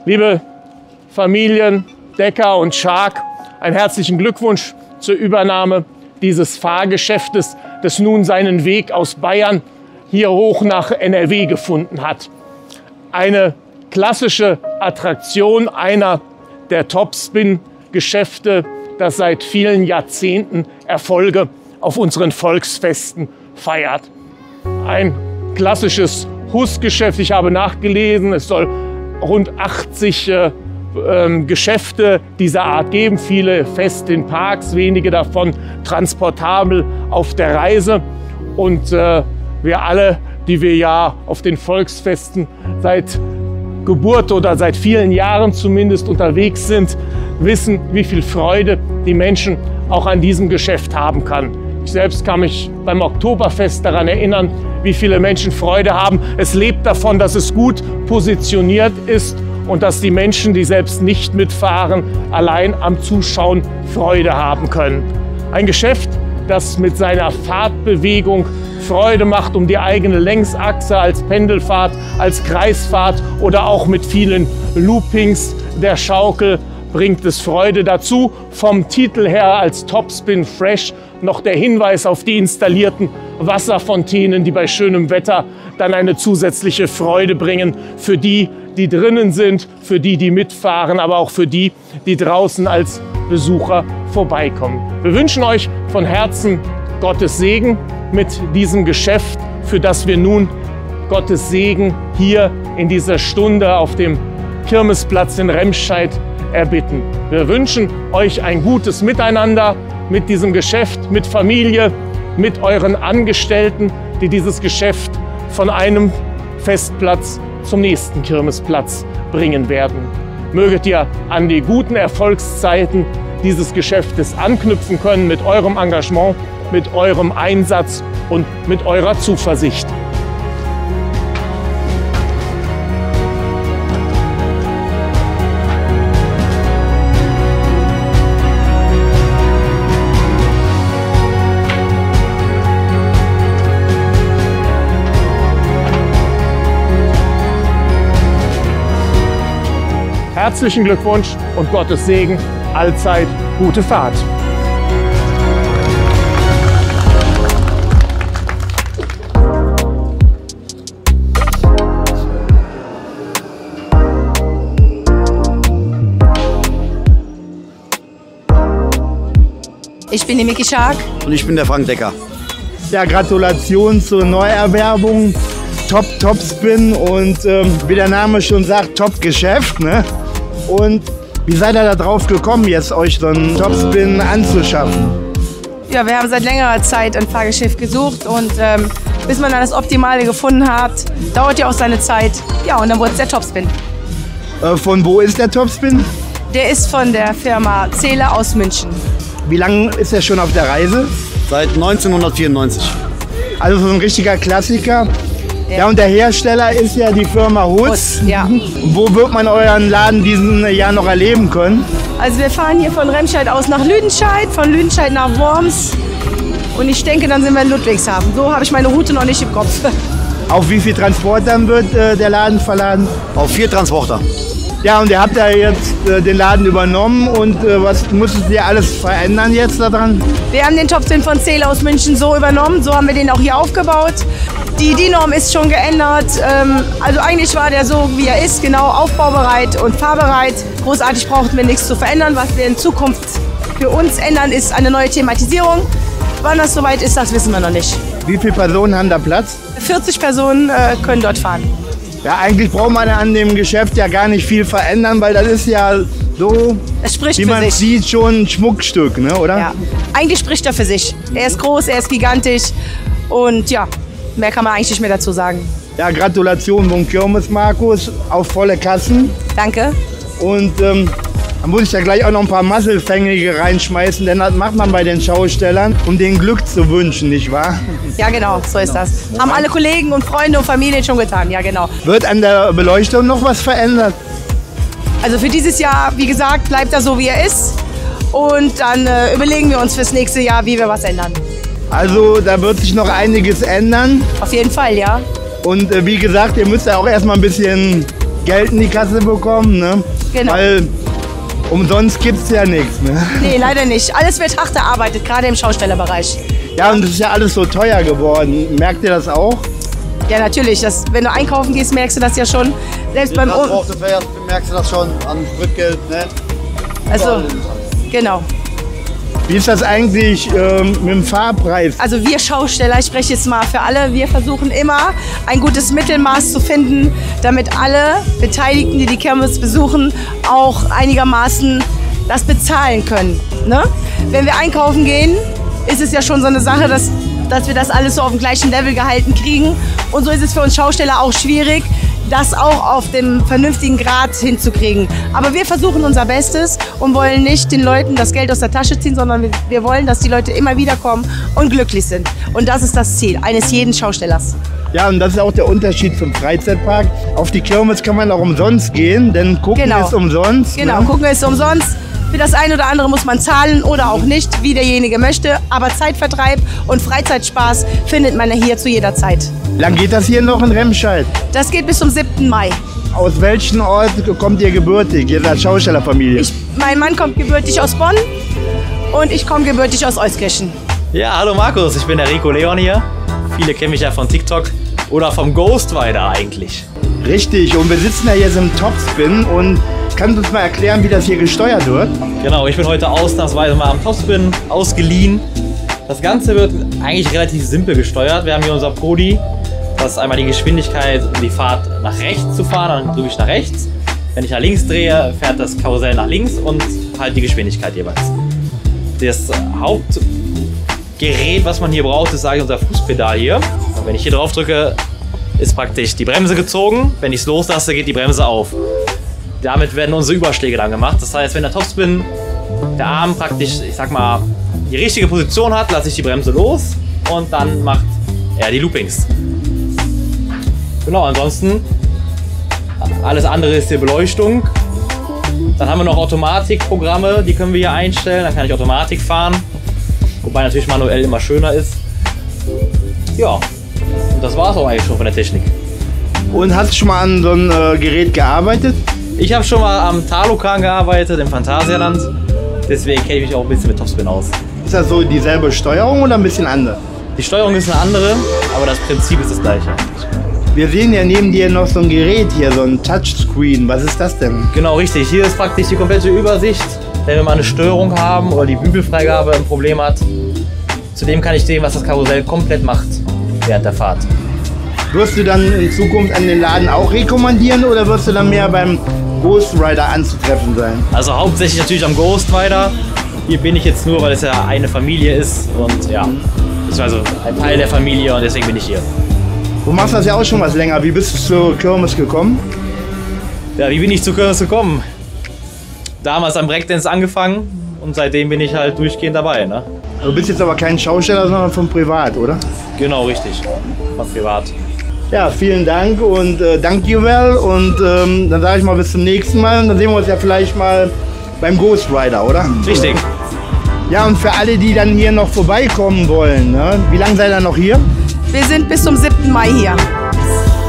Liebe Familien Decker und Schark, einen herzlichen Glückwunsch zur Übernahme dieses Fahrgeschäftes, das nun seinen Weg aus Bayern hier hoch nach NRW gefunden hat. Eine klassische Attraktion, einer der Topspin-Geschäfte, das seit vielen Jahrzehnten Erfolge auf unseren Volksfesten feiert. Ein klassisches Husgeschäft, ich habe nachgelesen, es soll rund 80 Geschäfte dieser Art geben, viele fest in Parks, wenige davon transportabel auf der Reise. Und wir alle, die wir ja auf den Volksfesten seit Geburt oder seit vielen Jahren zumindest unterwegs sind, wissen, wie viel Freude die Menschen auch an diesem Geschäft haben kann. Ich selbst kann mich beim Oktoberfest daran erinnern, wie viele Menschen Freude haben. Es lebt davon, dass es gut positioniert ist und dass die Menschen, die selbst nicht mitfahren, allein am Zuschauen Freude haben können. Ein Geschäft, das mit seiner Fahrtbewegung Freude macht um die eigene Längsachse als Pendelfahrt, als Kreisfahrt oder auch mit vielen Loopings der Schaukel bringt es Freude dazu. Vom Titel her als Topspin Fresh noch der Hinweis auf die installierten Wasserfontänen, die bei schönem Wetter dann eine zusätzliche Freude bringen für die, die drinnen sind, für die, die mitfahren, aber auch für die, die draußen als Besucher vorbeikommen. Wir wünschen euch von Herzen Gottes Segen mit diesem Geschäft, für das wir nun Gottes Segen hier in dieser Stunde auf dem Kirmesplatz in Remscheid erbitten. Wir wünschen euch ein gutes Miteinander mit diesem Geschäft, mit Familie, mit euren Angestellten, die dieses Geschäft von einem Festplatz zum nächsten Kirmesplatz bringen werden. Möget ihr an die guten Erfolgszeiten dieses Geschäftes anknüpfen können mit eurem Engagement, mit eurem Einsatz und mit eurer Zuversicht. Herzlichen Glückwunsch und Gottes Segen, allzeit gute Fahrt. Ich bin die Miki Schark. Und ich bin der Frank Decker. Ja, Gratulation zur Neuerwerbung. Topspin und wie der Name schon sagt, Top-Geschäft. Ne? Und wie seid ihr da drauf gekommen, jetzt euch so einen Topspin anzuschaffen? Ja, wir haben seit längerer Zeit ein Fahrgeschäft gesucht und bis man dann das Optimale gefunden hat, dauert ja auch seine Zeit. Ja, und dann wurde es der Topspin. Von wo ist der Topspin? Der ist von der Firma Zähler aus München. Wie lange ist er schon auf der Reise? Seit 1994. Also so ein richtiger Klassiker. Ja, und der Hersteller ist ja die Firma Hus. Ja. Wo wird man euren Laden diesen Jahr noch erleben können? Also wir fahren hier von Remscheid aus nach Lüdenscheid, von Lüdenscheid nach Worms. Und ich denke, dann sind wir in Ludwigshafen. So habe ich meine Route noch nicht im Kopf. Auf wie viel Transportern wird der Laden verladen? Auf 4 Transporter. Ja, und ihr habt ja jetzt den Laden übernommen und was musstet ihr alles verändern jetzt daran? Wir haben den Topspin von Zähler aus München so übernommen, so haben wir den auch hier aufgebaut. Die DIN-Norm ist schon geändert, also eigentlich war der so, wie er ist, genau aufbaubereit und fahrbereit. Großartig brauchten wir nichts zu verändern. Was wir in Zukunft für uns ändern, ist eine neue Thematisierung. Wann das soweit ist, das wissen wir noch nicht. Wie viele Personen haben da Platz? 40 Personen können dort fahren. Ja, eigentlich braucht man an dem Geschäft ja gar nicht viel verändern, weil das ist ja so, es spricht wie für man sich. sieht, schon ein Schmuckstück, ne, oder? Ja, eigentlich spricht er für sich. Er ist groß, er ist gigantisch und ja, mehr kann man eigentlich nicht mehr dazu sagen. Ja, Gratulation vom Kirmes, Markus, auf volle Kassen. Danke. Und dann muss ich da gleich auch noch ein paar Masselfängige reinschmeißen, denn das macht man bei den Schaustellern, um denen Glück zu wünschen, nicht wahr? Ja, genau, so ist das. Haben alle Kollegen und Freunde und Familien schon getan, ja genau. Wird an der Beleuchtung noch was verändert? Also für dieses Jahr, wie gesagt, bleibt er so, wie er ist. Und dann überlegen wir uns fürs nächste Jahr, wie wir was ändern. Also da wird sich noch einiges ändern. Auf jeden Fall, ja. Und wie gesagt, ihr müsst ja auch erstmal ein bisschen Geld in die Kasse bekommen, ne? Genau. Weil umsonst gibt es ja nichts, ne? Nee, leider nicht. Alles wird hart erarbeitet, gerade im Schaustellerbereich. Ja, und das ist ja alles so teuer geworden. Merkt ihr das auch? Ja, natürlich. Wenn du einkaufen gehst, merkst du das ja schon. Selbst beim Transporte fährt, merkst du das schon an Spritgeld, ne? Also, genau. Wie ist das eigentlich mit dem Fahrpreis? Also wir Schausteller, ich spreche jetzt mal für alle, wir versuchen immer ein gutes Mittelmaß zu finden, damit alle Beteiligten, die die Kirmes besuchen, auch einigermaßen das bezahlen können. Ne? Wenn wir einkaufen gehen, ist es ja schon so eine Sache, dass wir das alles so auf dem gleichen Level gehalten kriegen. Und so ist es für uns Schausteller auch schwierig, das auch auf dem vernünftigen Grad hinzukriegen. Aber wir versuchen unser Bestes und wollen nicht den Leuten das Geld aus der Tasche ziehen, sondern wir wollen, dass die Leute immer wieder kommen und glücklich sind. Und das ist das Ziel eines jeden Schaustellers. Ja, und das ist auch der Unterschied zum Freizeitpark. Auf die Kirmes kann man auch umsonst gehen, denn gucken ist umsonst. Genau, ne? Gucken ist umsonst. Für das eine oder andere muss man zahlen oder auch nicht, wie derjenige möchte. Aber Zeitvertreib und Freizeitspaß findet man hier zu jeder Zeit. Wie lange geht das hier noch in Remscheid? Das geht bis zum 7. Mai. Aus welchem Ort kommt ihr gebürtig? Ihr seid Schaustellerfamilie. Mein Mann kommt gebürtig aus Bonn und ich komme gebürtig aus Euskirchen. Ja, hallo Markus, ich bin der Rico Leon hier. Viele kennen mich ja von TikTok oder vom Ghost Rider eigentlich. Richtig, und wir sitzen ja jetzt im Topspin und kannst du uns mal erklären, wie das hier gesteuert wird? Genau, ich bin heute ausnahmsweise mal am Topspin ausgeliehen. Das Ganze wird eigentlich relativ simpel gesteuert. Wir haben hier unser Podi. Das ist einmal die Geschwindigkeit, um die Fahrt nach rechts zu fahren, dann drücke ich nach rechts. Wenn ich nach links drehe, fährt das Karussell nach links und halt die Geschwindigkeit jeweils. Das Hauptgerät, was man hier braucht, ist eigentlich unser Fußpedal hier. Und wenn ich hier drauf drücke, ist praktisch die Bremse gezogen. Wenn ich es loslasse, geht die Bremse auf. Damit werden unsere Überschläge dann gemacht. Das heißt, wenn der Topspin der Arm praktisch, ich sag mal, die richtige Position hat, lasse ich die Bremse los und dann macht er die Loopings. Genau, ansonsten alles andere ist hier Beleuchtung. Dann haben wir noch Automatikprogramme, die können wir hier einstellen. Dann kann ich Automatik fahren, wobei natürlich manuell immer schöner ist. Ja, und das war es auch eigentlich schon von der Technik. Und hast du schon mal an so einem Gerät gearbeitet? Ich habe schon mal am Talokan gearbeitet, im Phantasialand. Deswegen kenne ich mich auch ein bisschen mit Topspin aus. Ist das so dieselbe Steuerung oder ein bisschen anders? Die Steuerung ist eine andere, aber das Prinzip ist das gleiche. Wir sehen ja neben dir noch so ein Gerät hier, so ein Touchscreen. Was ist das denn? Genau, richtig. Hier ist praktisch die komplette Übersicht. Wenn wir mal eine Störung haben oder die Bügelfreigabe ein Problem hat, zudem kann ich sehen, was das Karussell komplett macht während der Fahrt. Wirst du dann in Zukunft an den Laden auch rekommandieren oder wirst du dann mehr beim Ghost Rider anzutreffen sein? Also hauptsächlich natürlich am Ghost Rider. Hier bin ich jetzt nur, weil es ja eine Familie ist und ja, beziehungsweise ein Teil der Familie und deswegen bin ich hier. Du machst das ja auch schon was länger. Wie bist du zur Kirmes gekommen? Ja, wie bin ich zur Kirmes gekommen? Damals am Breakdance angefangen und seitdem bin ich halt durchgehend dabei. Ne? Du bist jetzt aber kein Schausteller, sondern von privat, oder? Genau, richtig. Von privat. Ja, vielen Dank und thank you well. Und dann sage ich mal bis zum nächsten Mal. Und dann sehen wir uns ja vielleicht mal beim Ghost Rider, oder? Richtig. Ja, und für alle, die dann hier noch vorbeikommen wollen, ne? Wie lange seid ihr noch hier? Wir sind bis zum 7. Mai hier.